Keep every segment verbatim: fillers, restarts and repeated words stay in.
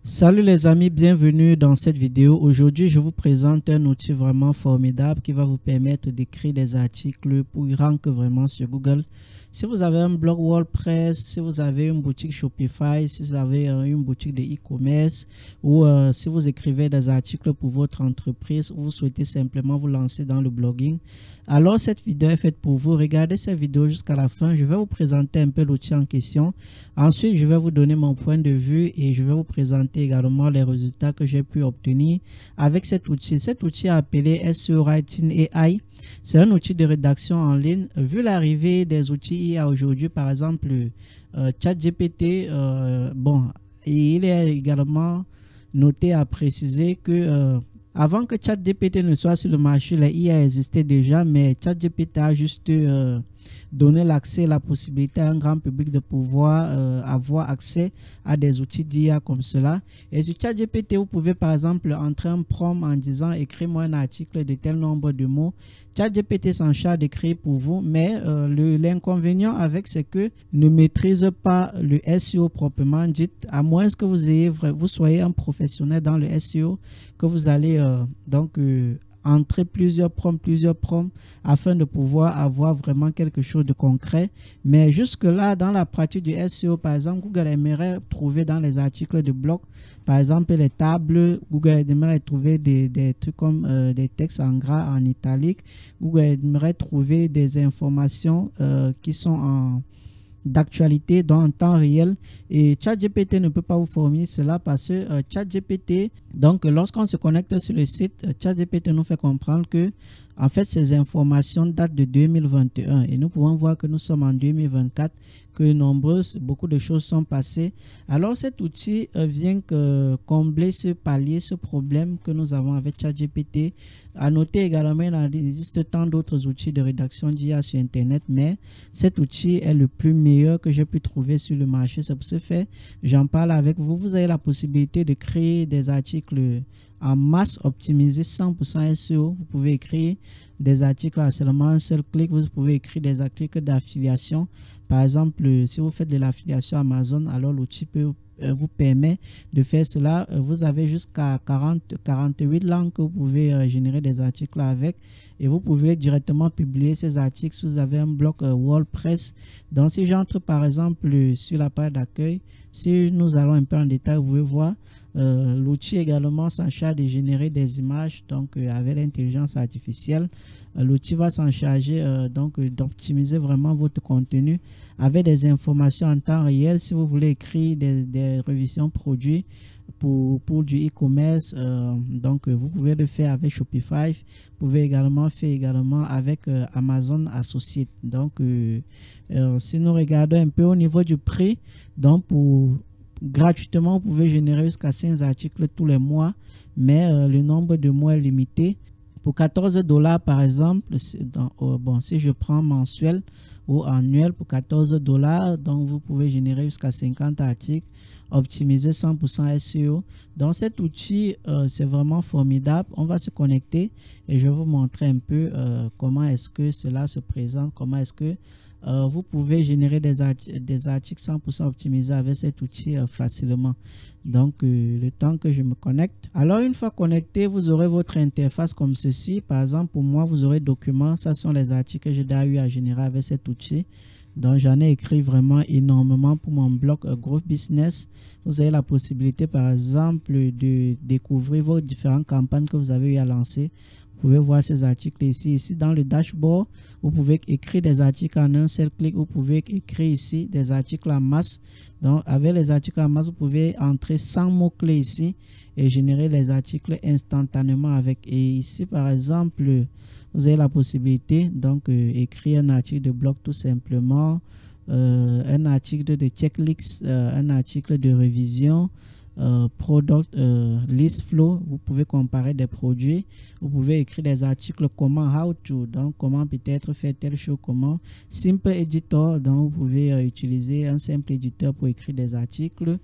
Salut les amis, bienvenue dans cette vidéo. Aujourd'hui, je vous présente un outil vraiment formidable qui va vous permettre d'écrire des articles pour rank vraiment sur Google. Si vous avez un blog WordPress, si vous avez une boutique Shopify, si vous avez euh, une boutique de e-commerce ou euh, si vous écrivez des articles pour votre entreprise ou vous souhaitez simplement vous lancer dans le blogging, alors cette vidéo est faite pour vous. Regardez cette vidéo jusqu'à la fin. Je vais vous présenter un peu l'outil en question. Ensuite, je vais vous donner mon point de vue et je vais vous présenter également les résultats que j'ai pu obtenir avec cet outil. Cet outil est appelé S E O Writing A I. C'est un outil de rédaction en ligne. Vu l'arrivée des outils I A aujourd'hui, par exemple, euh, ChatGPT, euh, bon, et il est également noté à préciser que euh, avant que ChatGPT ne soit sur le marché, les I A existaient déjà, mais ChatGPT a juste euh, donné l'accès, la possibilité à un grand public de pouvoir euh, avoir accès à des outils d'I A comme cela. Et sur ChatGPT, vous pouvez par exemple entrer un prompt en disant écris-moi un article de tel nombre de mots. ChatGPT s'en charge d'écrire pour vous, mais euh, l'inconvénient avec c'est que ne maîtrise pas le S E O proprement dit, à moins que vous ayez vous soyez un professionnel dans le S E O, que vous allez euh, donc euh, entrer plusieurs prompts, plusieurs prompts afin de pouvoir avoir vraiment quelque chose de concret. Mais jusque là, dans la pratique du S E O, par exemple, Google aimerait trouver dans les articles de blog, par exemple les tables, Google aimerait trouver des, des trucs comme euh, des textes en gras, en italique. Google aimerait trouver des informations euh, qui sont en d'actualité dans un temps réel, et ChatGPT ne peut pas vous fournir cela parce que euh, ChatGPT, donc lorsqu'on se connecte sur le site, euh, ChatGPT nous fait comprendre que en fait ces informations datent de deux mille vingt et un et nous pouvons voir que nous sommes en deux mille vingt-quatre, que nombreuses, beaucoup de choses sont passées. Alors cet outil euh, vient que combler ce palier, ce problème que nous avons avec ChatGPT. À noter également, il existe tant d'autres outils de rédaction d'I A sur Internet, mais cet outil est le plus meilleur que j'ai pu trouver sur le marché. C'est pour ce fait, j'en parle avec vous. Vous avez la possibilité de créer des articles en masse optimisés cent pour cent S E O. Vous pouvez écrire des articles à seulement un seul clic. Vous pouvez écrire des articles d'affiliation. Par exemple, si vous faites de l'affiliation Amazon, alors l'outil peut vous permet de faire cela. Vous avez jusqu'à quarante, quarante-huit langues que vous pouvez euh, générer des articles avec, et vous pouvez directement publier ces articles si vous avez un blog euh, WordPress. Donc si j'entre par exemple sur la page d'accueil, si nous allons un peu en détail, vous pouvez voir euh, l'outil également s'en charge de générer des images. Donc euh, avec l'intelligence artificielle, euh, l'outil va s'en charger euh, donc euh, d'optimiser vraiment votre contenu avec des informations en temps réel. Si vous voulez écrire des, des révisions produits pour, pour du e-commerce, euh, donc euh, vous pouvez le faire avec Shopify. Vous pouvez également faire également avec euh, Amazon Associates. Donc euh, euh, si nous regardons un peu au niveau du prix, donc pour gratuitement vous pouvez générer jusqu'à cinq articles tous les mois, mais euh, le nombre de mois est limité. Pour quatorze dollars par exemple, dans, euh, bon, si je prends mensuel ou annuel, pour quatorze dollars, donc vous pouvez générer jusqu'à cinquante articles, optimiser cent pour cent S E O. Donc cet outil, euh, c'est vraiment formidable. On va se connecter et je vais vous montrer un peu euh, comment est-ce que cela se présente, comment est-ce que Euh, vous pouvez générer des, arti des articles cent pour cent optimisés avec cet outil euh, facilement. Donc euh, le temps que je me connecte. Alors une fois connecté, vous aurez votre interface comme ceci. Par exemple, pour moi, vous aurez documents. Ça sont les articles que j'ai déjà eu à générer avec cet outil. Donc j'en ai écrit vraiment énormément pour mon blog euh, Growth Business. Vous avez la possibilité par exemple de découvrir vos différentes campagnes que vous avez eu à lancer. Vous pouvez voir ces articles ici. Ici, dans le dashboard, vous pouvez écrire des articles en un seul clic. Vous pouvez écrire ici des articles en masse. Donc, avec les articles en masse, vous pouvez entrer cent mots-clés ici et générer les articles instantanément avec. Et ici, par exemple, vous avez la possibilité donc euh, écrire un article de blog tout simplement, euh, un article de checklist, euh, un article de révision, Euh, product euh, list flow. Vous pouvez comparer des produits. Vous pouvez écrire des articles comment, how to, donc comment peut-être faire telle chose, comment. Simple editor, donc vous pouvez euh, utiliser un simple éditeur pour écrire des articles.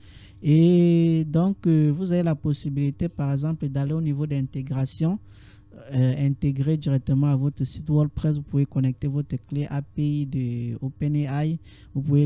Et donc euh, vous avez la possibilité par exemple d'aller au niveau d'intégration, euh, intégrer directement à votre site WordPress. Vous pouvez connecter votre clé A P I de OpenAI. Vous pouvez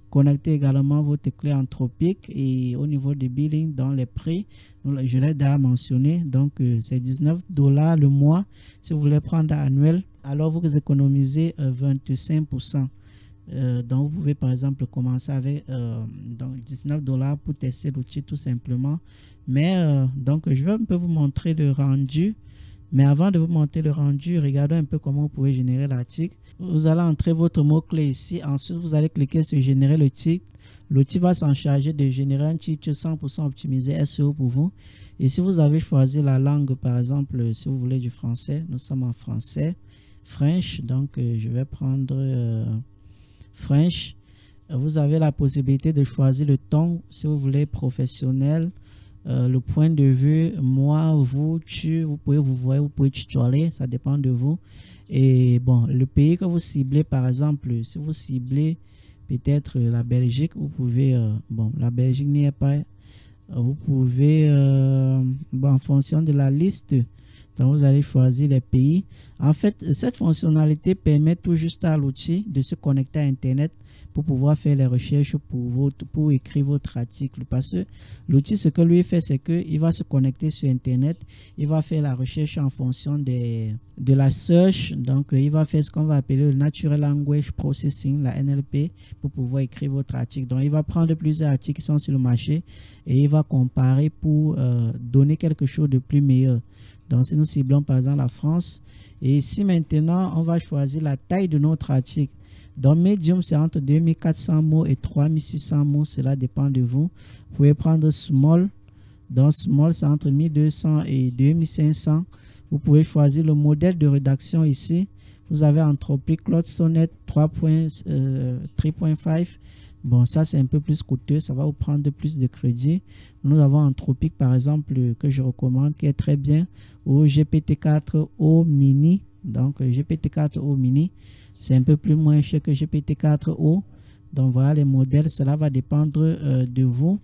connecter également votre clé Anthropic et au niveau de billing dans les prix, je l'ai déjà mentionné, donc euh, c'est dix-neuf dollars le mois. Si vous voulez prendre annuel, alors vous économisez euh, vingt-cinq pour cent. Euh, donc vous pouvez par exemple commencer avec euh, donc dix-neuf dollars pour tester l'outil tout simplement. Mais euh, donc je vais un peu vous montrer le rendu. Mais avant de vous montrer le rendu, regardez un peu comment vous pouvez générer l'article. Vous allez entrer votre mot-clé ici. Ensuite, vous allez cliquer sur générer le titre. L'outil va s'en charger de générer un titre cent pour cent optimisé S E O pour vous. Et si vous avez choisi la langue, par exemple, si vous voulez du français, nous sommes en français, French. Donc, euh, je vais prendre euh, French. Vous avez la possibilité de choisir le ton, si vous voulez professionnel. Euh, le point de vue, moi, vous, tu, vous pouvez vous voir, vous pouvez tutoyer, ça dépend de vous. Et bon, le pays que vous ciblez, par exemple, si vous ciblez peut-être la Belgique, vous pouvez, euh, bon, la Belgique n'y est pas, vous pouvez, euh, bon, en fonction de la liste, donc vous allez choisir les pays. En fait, cette fonctionnalité permet tout juste à l'outil de se connecter à Internet pour pouvoir faire les recherches pour, votre, pour écrire votre article. Parce que l'outil, ce que lui fait, c'est qu'il va se connecter sur Internet, il va faire la recherche en fonction des, de la search. Donc, il va faire ce qu'on va appeler le Natural Language Processing, la N L P, pour pouvoir écrire votre article. Donc, il va prendre plusieurs articles qui sont sur le marché et il va comparer pour euh, donner quelque chose de plus meilleur. Donc, si nous ciblons par exemple la France, et ici maintenant, on va choisir la taille de notre article. Dans Medium, c'est entre deux mille quatre cents mots et trois mille six cents mots. Cela dépend de vous. Vous pouvez prendre Small. Dans Small, c'est entre mille deux cents et deux mille cinq cents. Vous pouvez choisir le modèle de rédaction ici. Vous avez Anthropic, Claude Sonnet trois point cinq. Bon, ça, c'est un peu plus coûteux. Ça va vous prendre plus de crédit. Nous avons Anthropic, par exemple, que je recommande, qui est très bien. Ou G P T quatre O Mini. Donc, G P T quatre O Mini. C'est un peu plus moins cher que G P T quatre O. Donc voilà les modèles, cela va dépendre euh, de vous.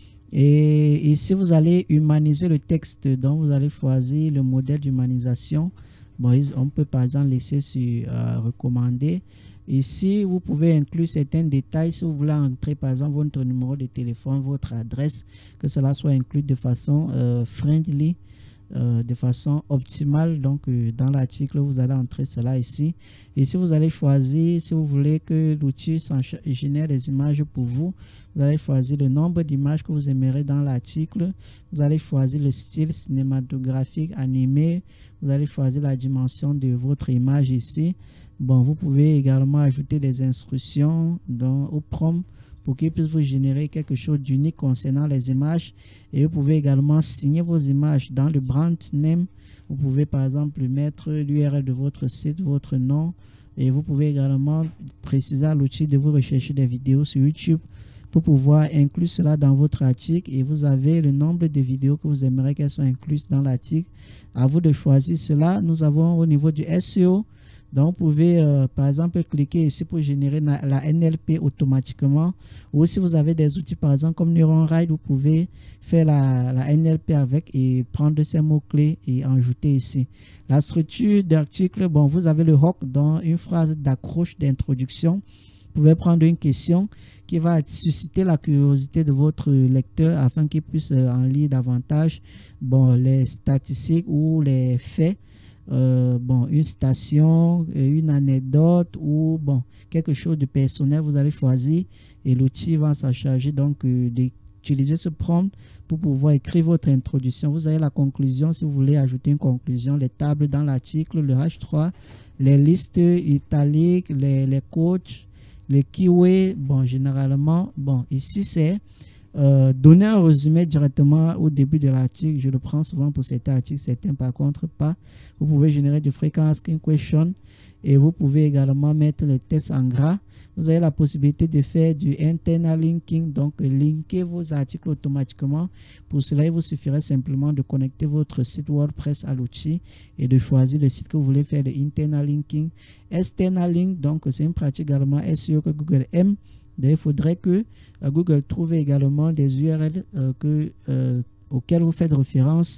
Et ici, vous allez humaniser le texte. Donc vous allez choisir le modèle d'humanisation. Bon, on peut par exemple laisser sur euh, recommander. Ici, vous pouvez inclure certains détails. Si vous voulez entrer par exemple votre numéro de téléphone, votre adresse, que cela soit inclus de façon euh, friendly. Euh, de façon optimale. Donc euh, dans l'article, vous allez entrer cela ici. Et si vous allez choisir, si vous voulez que l'outil génère des images pour vous, vous allez choisir le nombre d'images que vous aimerez dans l'article. Vous allez choisir le style cinématographique, animé. Vous allez choisir la dimension de votre image ici. Bon, vous pouvez également ajouter des instructions dans, au prompt pour qu'il puisse vous générer quelque chose d'unique concernant les images. Et vous pouvez également signer vos images dans le brand name. Vous pouvez par exemple mettre l'U R L de votre site, votre nom. Et vous pouvez également préciser à l'outil de vous rechercher des vidéos sur YouTube pour pouvoir inclure cela dans votre article. Et vous avez le nombre de vidéos que vous aimeriez qu'elles soient incluses dans l'article. À vous de choisir cela. Nous avons au niveau du S E O. Donc, vous pouvez, euh, par exemple, cliquer ici pour générer la, la N L P automatiquement. Ou si vous avez des outils, par exemple, comme NeuronRide, vous pouvez faire la, la N L P avec et prendre ces mots-clés et en ajouter ici. La structure d'article, bon, vous avez le hook dans une phrase d'accroche d'introduction. Vous pouvez prendre une question qui va susciter la curiosité de votre lecteur afin qu'il puisse euh, en lire davantage bon, les statistiques ou les faits. Euh, bon, une station, une anecdote ou bon, quelque chose de personnel, vous allez choisir et l'outil va s'en charger donc euh, d'utiliser ce prompt pour pouvoir écrire votre introduction. Vous avez la conclusion si vous voulez ajouter une conclusion, les tables dans l'article, le H trois, les listes italiques, les, les coachs, les keywords. Bon, généralement, bon, ici c'est Euh, donner un résumé directement au début de l'article. Je le prends souvent pour certains articles, certains par contre pas. Vous pouvez générer du frequent asking question et vous pouvez également mettre les textes en gras. Vous avez la possibilité de faire du internal linking, donc linker vos articles automatiquement. Pour cela, il vous suffirait simplement de connecter votre site WordPress à l'outil et de choisir le site que vous voulez faire, le internal linking. External link, donc c'est une pratique également S E O que Google aime. Donc, il faudrait que euh, Google trouve également des U R L euh, que, euh, auxquelles vous faites référence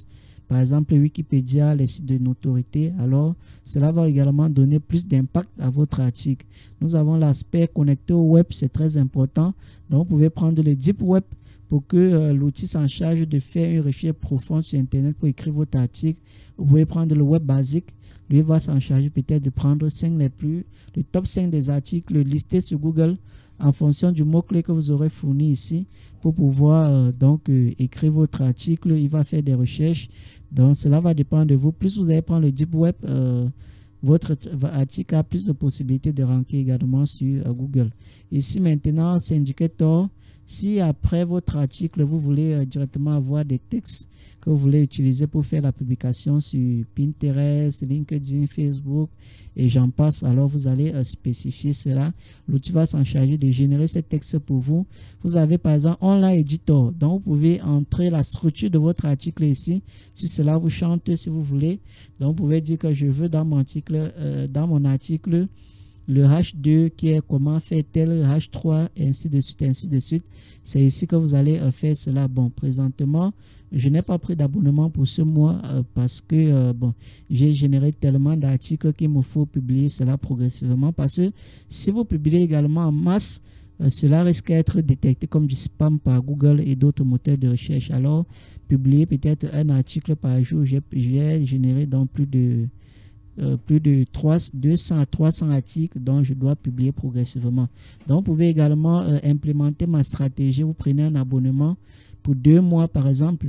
par exemple Wikipédia, les sites de notoriété, alors cela va également donner plus d'impact à votre article. Nous avons l'aspect connecté au web, c'est très important. Donc vous pouvez prendre le Deep Web pour que euh, l'outil s'en charge de faire une recherche profonde sur Internet pour écrire votre article. Vous pouvez prendre le web basique. Lui va s'en charger peut-être de prendre cinq les plus, le top cinq des articles listés sur Google en fonction du mot-clé que vous aurez fourni ici pour pouvoir euh, donc euh, écrire votre article. Il va faire des recherches. Donc cela va dépendre de vous. Plus vous allez prendre le Deep Web, euh, votre article a plus de possibilités de ranker également sur euh, Google. Ici maintenant, c'est indicateur. Si après votre article, vous voulez euh, directement avoir des textes que vous voulez utiliser pour faire la publication sur Pinterest, LinkedIn, Facebook et j'en passe, alors vous allez euh, spécifier cela. L'outil va s'en charger de générer ces textes pour vous. Vous avez par exemple Online Editor, donc vous pouvez entrer la structure de votre article ici. Si cela vous chante, si vous voulez, donc vous pouvez dire que je veux dans mon article, euh, dans mon article le H deux qui est comment faire tel, H trois, et ainsi de suite, ainsi de suite. C'est ici que vous allez euh, faire cela. Bon, présentement, je n'ai pas pris d'abonnement pour ce mois euh, parce que euh, bon, j'ai généré tellement d'articles qu'il me faut publier cela progressivement. Parce que si vous publiez également en masse, euh, cela risque d'être détecté comme du spam par Google et d'autres moteurs de recherche. Alors, publier peut-être un article par jour, j'ai généré donc plus de Euh, plus de deux cents à trois cents articles dont je dois publier progressivement. Donc, vous pouvez également euh, implémenter ma stratégie. Vous prenez un abonnement pour deux mois, par exemple.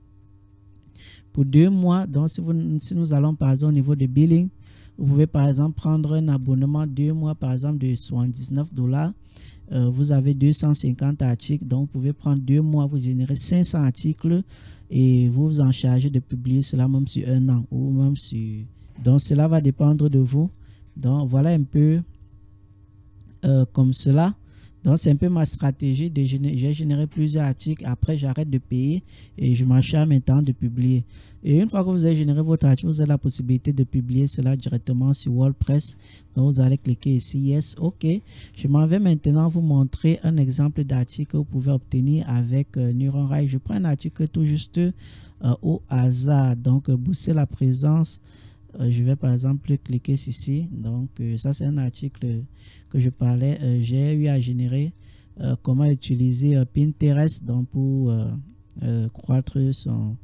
Pour deux mois, donc si, vous, si nous allons par exemple au niveau de billing, vous pouvez par exemple prendre un abonnement deux mois, par exemple de soixante-dix-neuf dollars. Euh, vous avez deux cent cinquante articles, donc vous pouvez prendre deux mois, vous générez cinq cents articles et vous vous en chargez de publier cela même sur un an ou même sur... Donc, cela va dépendre de vous. Donc, voilà un peu euh, comme cela. Donc, c'est un peu ma stratégie. de générer. J'ai généré plusieurs articles. Après, j'arrête de payer et je m'acharne maintenant de publier. Et une fois que vous avez généré votre article, vous avez la possibilité de publier cela directement sur WordPress. Donc, vous allez cliquer ici. Yes, OK. Je m'en vais maintenant vous montrer un exemple d'article que vous pouvez obtenir avec euh, NeuronRight. Je prends un article tout juste euh, au hasard. Donc, euh, booster la présence. Euh, je vais par exemple cliquer ici. Donc, euh, ça, c'est un article que je parlais. Euh, J'ai eu à générer euh, comment utiliser euh, Pinterest donc pour euh, euh, croître son,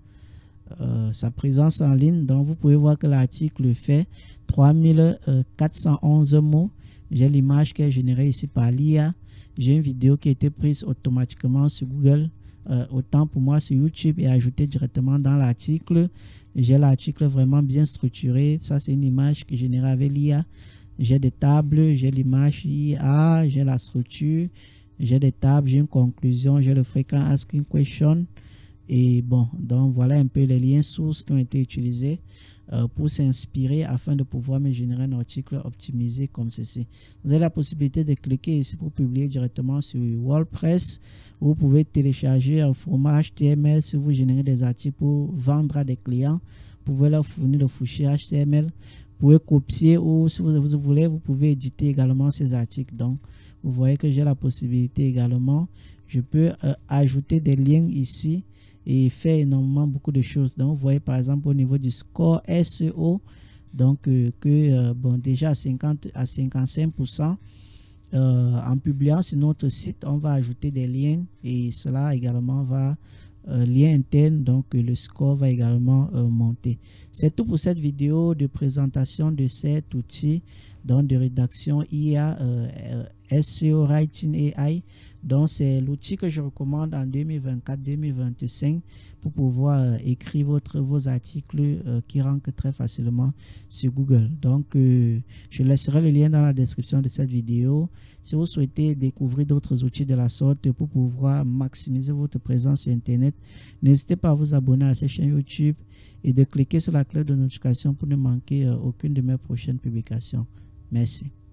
euh, sa présence en ligne. Donc, vous pouvez voir que l'article fait trois mille quatre cent onze mots. J'ai l'image qui est générée ici par l'I A. J'ai une vidéo qui a été prise automatiquement sur Google. Euh, autant pour moi sur YouTube et ajoutée directement dans l'article. J'ai l'article vraiment bien structuré. Ça, c'est une image que j'ai générée avec l'I A. J'ai des tables, j'ai l'image I A, j'ai la structure, j'ai des tables, j'ai une conclusion, j'ai le frequent asking question. Et bon, donc voilà un peu les liens sources qui ont été utilisés euh, pour s'inspirer afin de pouvoir me générer un article optimisé comme ceci. Vous avez la possibilité de cliquer ici pour publier directement sur WordPress. Vous pouvez télécharger un format H T M L si vous générez des articles pour vendre à des clients. Vous pouvez leur fournir le fichier H T M L. Vous pouvez copier ou si vous, vous voulez, vous pouvez éditer également ces articles. Donc, vous voyez que j'ai la possibilité également. Je peux euh, ajouter des liens ici et faire énormément beaucoup de choses. Donc, vous voyez par exemple au niveau du score S E O, donc euh, que euh, bon, déjà à cinquante à cinquante-cinq pour cent euh, en publiant sur notre site, on va ajouter des liens et cela également va euh, lien interne, donc euh, le score va également euh, monter. C'est tout pour cette vidéo de présentation de cet outil donc de rédaction I A euh, S E O Writing A I. Donc, c'est l'outil que je recommande en deux mille vingt-quatre deux mille vingt-cinq pour pouvoir euh, écrire votre, vos articles euh, qui rankent très facilement sur Google. Donc, euh, je laisserai le lien dans la description de cette vidéo. Si vous souhaitez découvrir d'autres outils de la sorte pour pouvoir maximiser votre présence sur Internet, n'hésitez pas à vous abonner à cette chaîne YouTube et de cliquer sur la cloche de notification pour ne manquer euh, aucune de mes prochaines publications. Merci.